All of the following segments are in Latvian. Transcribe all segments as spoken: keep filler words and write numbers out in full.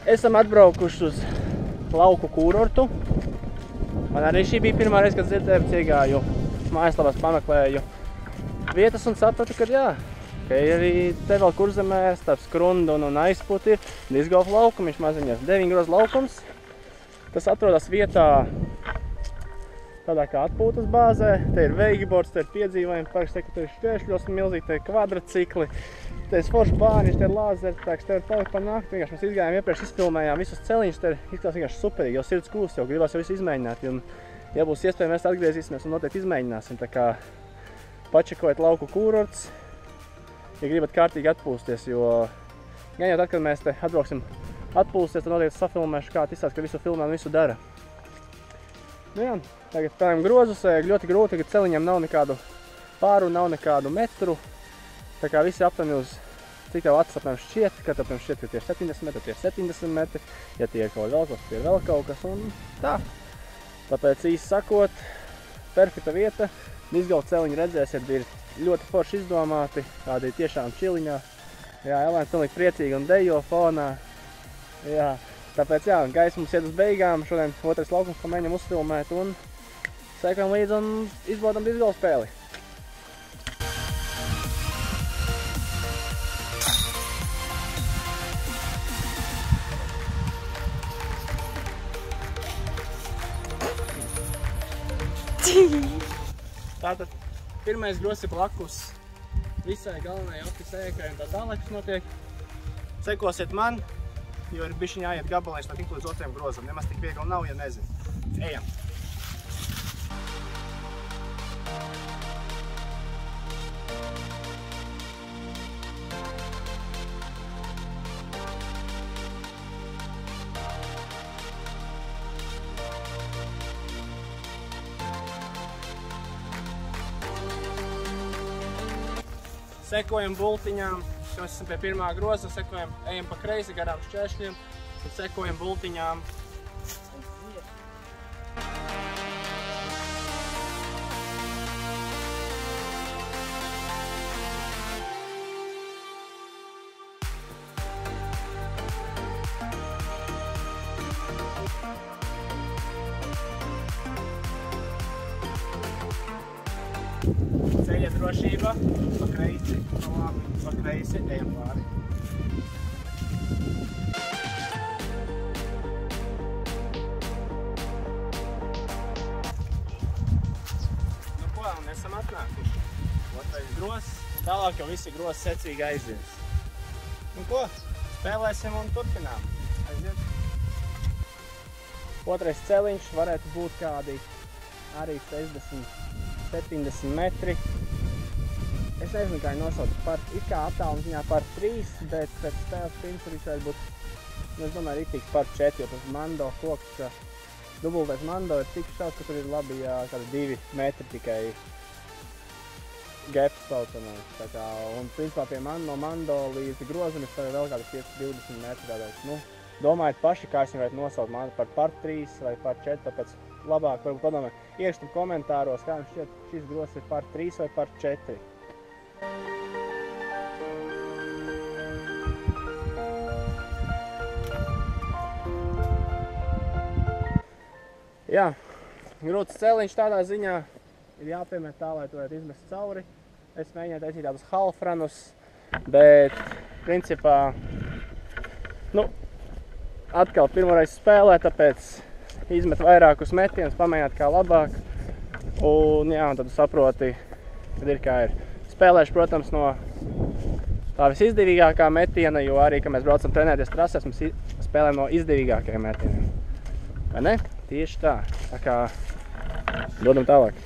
Esam atbraukuši uz lauku kurortu. Man arī šī bija pirmā reize, kad Zirtēpes iegāju mājaslapās, pameklēju vietas un sapratu, ka jā, ka arī te vēl Kurzemē starp Skrundu un Aizputi ir discgolfa laukumiņš maziņas, deviņgroza laukums. Tas atrodas vietā tādā kā atpūtas bāzē. Te ir wakeboards, te ir piedzīvojumi parks, te ir šķēršļos milzīgi, te ir kvadrcikli, te ir forši bāriņš, te ir lāzertēks, te ir palikt par nakti. Vienkārši mēs izgājām iepriekš, izfilmējām visus celiņus, te ir izskatās vienkārši superīgi, jau sirds kūst, jau gribās jau visu izmēģināt. Un, ja būs iespēja, mēs atgriezīsimies un noteikti izmēģināsim. Tā kā pačekojiet lauku kurorts, ja gribat kārtīgi atpūsties, jo gan jau tad, kad mēs te atbrauksim atpūsties, tad noteikti safilmēšu, kā izstāst, ka visu filmē un visu dara. Nu jā, tagad spēlējam grozus, ļoti grūti, ka celiņam nav nekādu pāru, nav nekādu metru. Tā kā visi aptuveni uz, cik tev acis apmēram šķiet, kad apmēram šķiet, ka tie ir septiņdesmit metri, tie ir septiņdesmit metri, ja tie ir kaut vēl kaut kas, tie ir vēl kaut kas, un tā. Tāpēc īsi sakot, perfekta vieta, discgolfa celiņi redzēsiet, ir ļoti forši izdomāti, tādi tiešām čiliņā. Jā, Elēna pilnīgi priecīga un dejo fonā. Jā, tāpēc jā, gaisa mums iet uz beigām, šodien otrais laukums, ko mēģinam uzfilmēt, un sekojam līdzi un izbaudam discgolfa spēli. Tātad pirmais grozs ir blakus visai galvenai ofisēkai un tā tālāk, kas notiek. Sekosiet man, jo ir bišķiņ jāiet gabaliņš, lai tik līdz otriem grozam. Nemaz tik viegli nav, ja nezinu. Ejam! Sekojam bultiņām, mēs esam pie pirmā groza, sekojam, ejam pa kreisi garām šķēršļiem un sekojam bultiņām. Ceļa drošība, pa kreisi, pa labi, pa kreisi, ejam pāri. Nu ko, un esam atnākuši. Otrais grozs, tālāk jau visi grozs secīgi aizies. Nu ko, spēlēsim un turpinām. Aiziet. Otrais celiņš varētu būt kādi arī sešdesmit, septiņdesmit metri. Es nezinu, kā viņi nosauc par, it kā attālums viņā par trīs, bet pēc spēles principā varētu būt, nu, es domāju, rītīgs par četri, jo tas mando koks, ka dubultais mando ir tik šaus, ka tur ir labi, jā, kādi divi metri tikai gaps saucamais. Tā kā, un principā pie man, no mando līdz grozam ir vēl kādi pieci divdesmit metri, tādēļ, nu, domājiet paši, kā es viņu varētu nosaukt mani par par trīs vai par četri, tāpēc labāk varbūt padomē, iekšķiet komentāros, kā jums šķiet, šis grozs ir par trīs vai par četri. Jā, grūts celiņš tādā ziņā ir jāpiemēt tā, lai to varētu izmest cauri. Es mēģināju taisīt tādus halfranus, bet principā, nu, atkal pirmoreiz spēlē, tāpēc izmet vairākus metienus, pamēģināt kā labāk. Un jā, un tad saproti, kad ir kā ir. Spēlēšu, protams, no tā visizdevīgākā metiena, jo arī, kad mēs braucam trenēties trasēs, mēs spēlējam no izdevīgākajiem metieniem. Vai ne? Tieši tā. Tā kā dodam tālāk.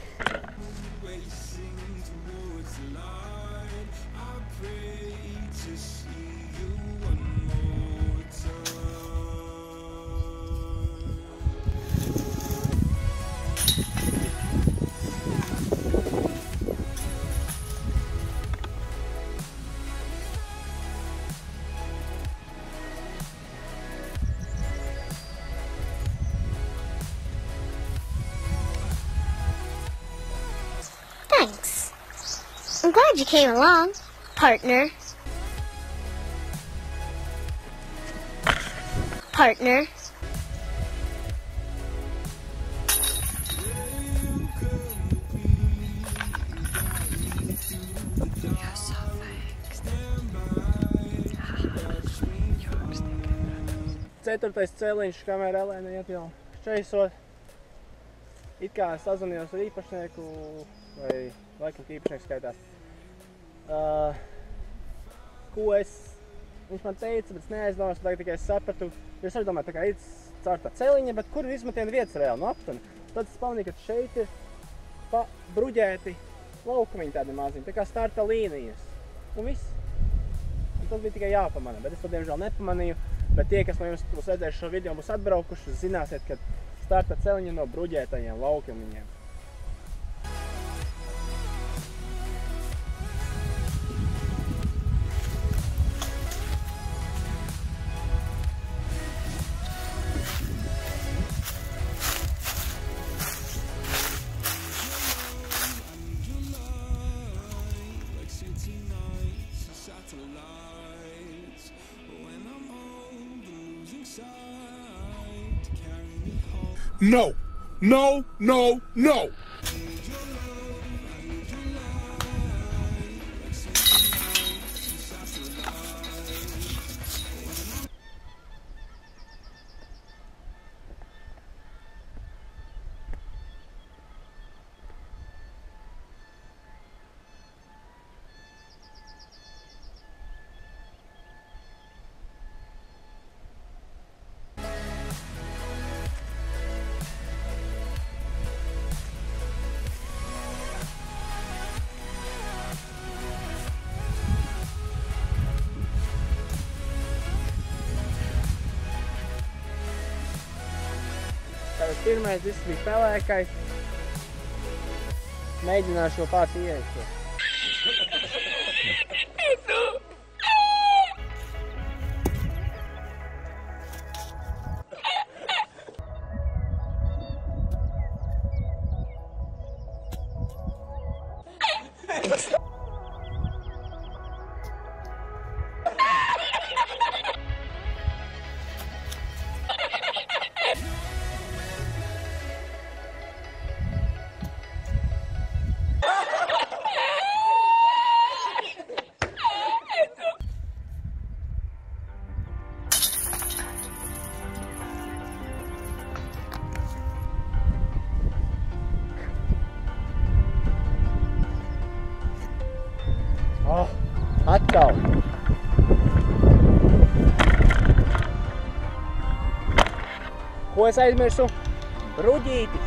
Thanks. I'm glad you came along, partner. partner. Ceturtais cēliņš, kamēr Elēna iet jau šķeisot. It kā es sazvanījos ar īpašnieku, vai laikam īpašnieks skaitās. Uh, ko es, viņš man teica, bet es neaizdomājos, tagad tikai es sapratu. Es arī domāju, tā kā iet caur tā cēliņa, bet kur ir izmetiena vietas reāli no aptuveni. Tad es pamanīju, ka šeit ir pa bruģēti laukumiņi tādi maziņi, tā kā starta līnijas. Un viss. Un tas bija tikai jāpamana, bet es to diemžēl nepamanīju. Bet tie, kas no jums būs redzējuši šo video, būs atbraukuši, zināsiet, ka starta celiņi no bruģētajiem laukumiņiem. No, no, no, no. Pirmais viss bija pelēkais. Mēģināšu šo pats ieiešot. Oh, atkal! Ko es aizmirsu? Bruģītis!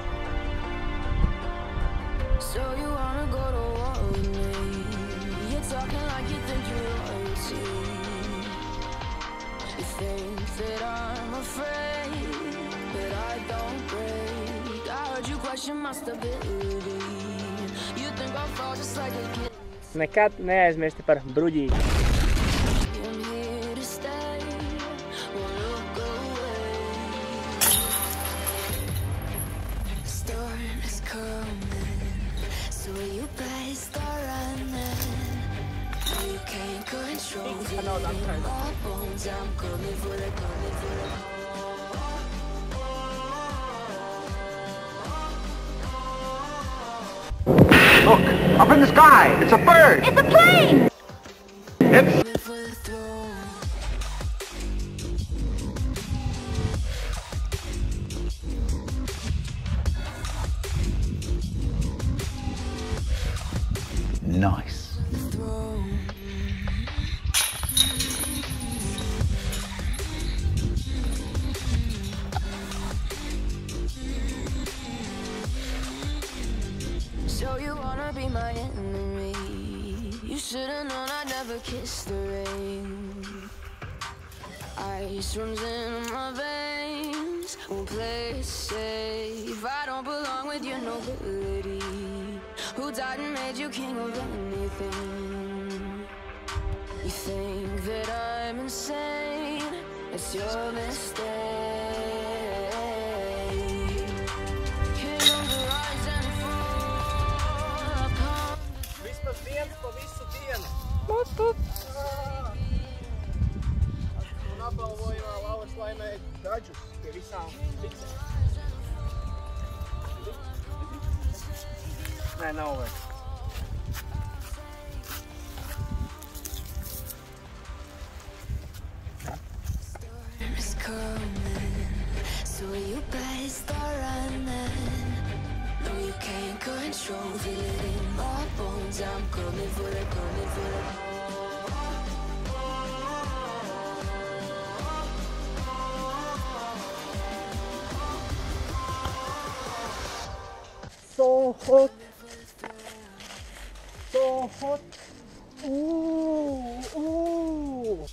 So you wanna go to war with me? You're talking like you think you're royalty. You think that I'm afraid, but I don't break. I heard you question my stability. You think I'll fall just like a kid. Nekad neaizmirsti par bruģīti. Look, up in the sky, it's a bird. It's a plane! It's... Nice. So you wanna be my enemy? You should've known I'd never kiss the rain. Ice runs in my veins, won't play it safe. I don't belong with your nobility. Who died and made you king of anything? You think that I'm insane? It's your mistake. Kingdoms rise and fall. I've come to Vismaz viens pa visu dienu. Un apbalvojumā Lauras laimēja coming for the, coming for the. So hot. So hot. Ooh, ooh.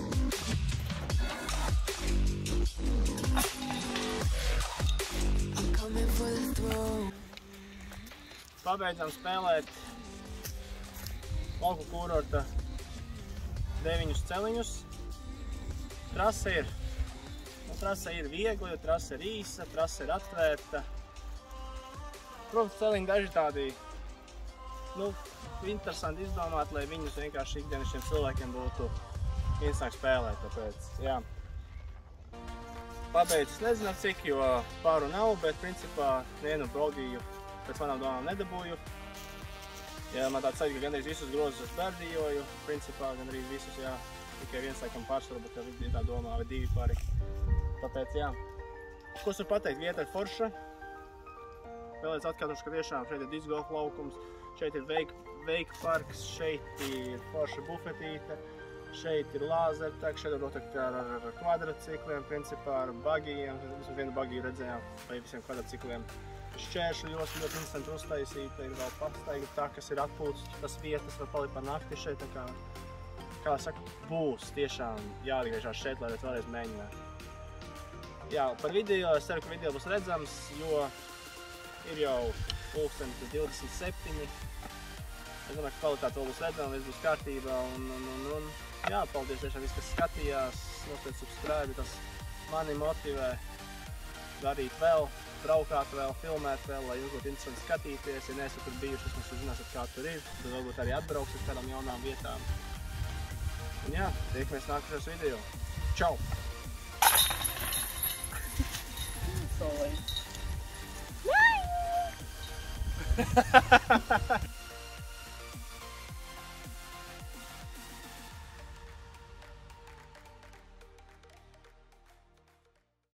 I'm coming for the throne. Pabeidzam spēlēt lauku kurorta deviņus celiņus. Trase ir, nu, trase ir viegla, jo trase ir īsa, trase ir atvērta. Protams, celiņi daži tādi, nu, interesanti izdomāt, lai viņus vienkārši ikdienišķiem cilvēkiem būtu interesanti spēlēt, tāpēc, jā. Pabeidzis nezinu cik, jo pāru nav, bet principā vienu bogiju pēc manām domām nedabūju. Ja man tāds sajūta, ka gandrīz visus grozus es bērdījoju, principā gandrīz visus, jā, tikai viens laikam pārsvaru, bet tev ir tā domā, vai divi pāri. Tāpēc, jā. Ko es varu pateikt? Vieta ir forša. Vēlreiz atkārtošu, ka tiešām šeit ir discgolf laukums, šeit ir veik, veik parks, šeit ir forša bufetīte, šeit ir lāzertek, šeit ir notekt ar, ar kvadracikliem, principā ar bagijiem, vismaz vienu bagiju redzējām, vai visiem kvadracikliem. Šķēršļu josla ļoti instanti uztaisīta, ir vēl pastaiga tā, kas ir atpūtas, tas vietas var palikt par nakti šeit, tā kā, kā saka, būs tiešām jāatgriežās šeit, lai vēlreiz mēģināt. Jā, par video, es ceru, ka video būs redzams, jo ir jau pulkstens divdesmit septiņi. Es domāju, ka kvalitāte vēl būs redzama, viss būs kārtībā, un, un, un, un jā, paldies tiešām viss, kas skatījās, nospied subscribe, tas mani motivē darīt vēl, braukāt vēl, filmēt vēl, lai jums būtu interesanti skatīties. Ja neesat tur bijuši, jūs zināsiet, kā tur ir, tad varbūt arī atbrauks uz kādām jaunām vietām. Un jā, tiekamies nākamajos video. Čau! So late.